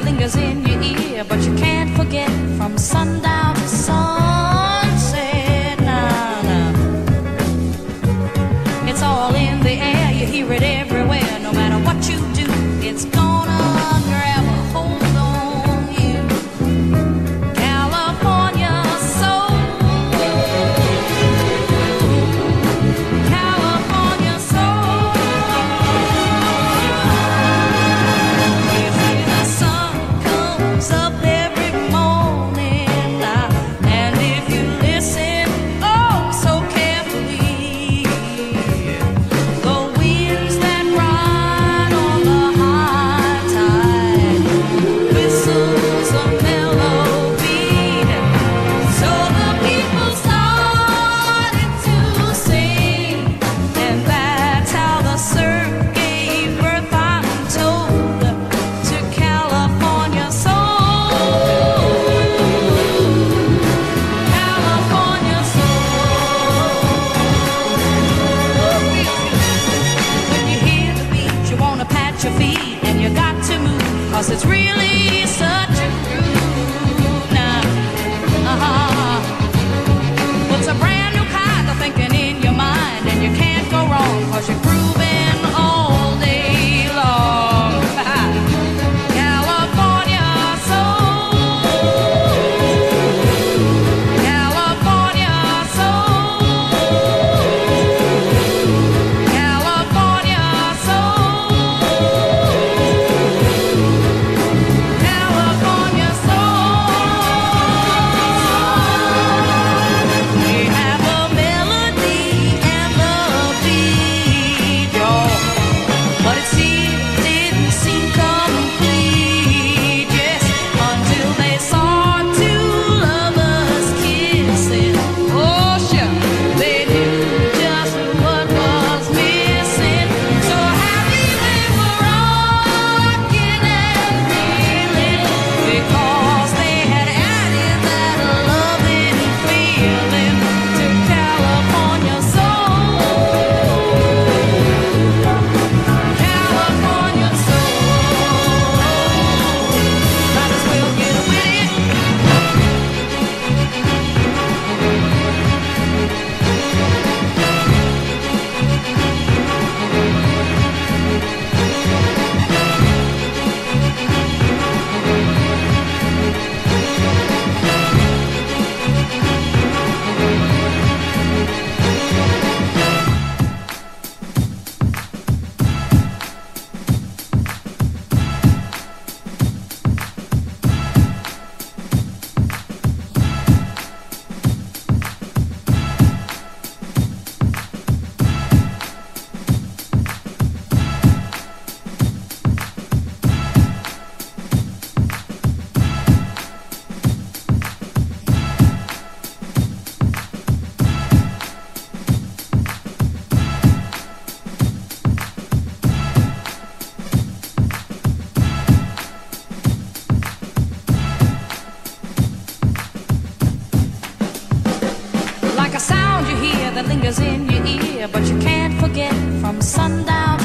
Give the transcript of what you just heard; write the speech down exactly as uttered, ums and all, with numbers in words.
lingers in your ear, but you can't forget from sundown to sunset. Nah, nah. It's all in the air, you hear it everywhere. No matter what you do, it's gonna grab a hold on you. California soul, California soul. You see the sun comes up every morning, and if you listen oh so carefully, the winds that ride on the high tide whistles a melody. So the people started to sing, and that's how the surf gave birth, I'm told, to California soul. California soul. When you hear the beat, you wanna pat your feet, and you got to move, 'cause it's really such a groove now. Uh-huh. Puts a brand new kind of thinking in your mind, and you can't go wrong, 'cause you're grooving all day long. California soul, California soul, California soul, California soul. We have a melody and a beat, y'all, but it seemed didn't seem complete, yes, until they saw two lovers kissing. Oh, sure, they knew just what was missing. So happy they were rocking and reeling, because they had added that loving feeling to California soul. California soul. Might as well get with it. Like a sound you hear that lingers in your ear, but you can't forget from sundown to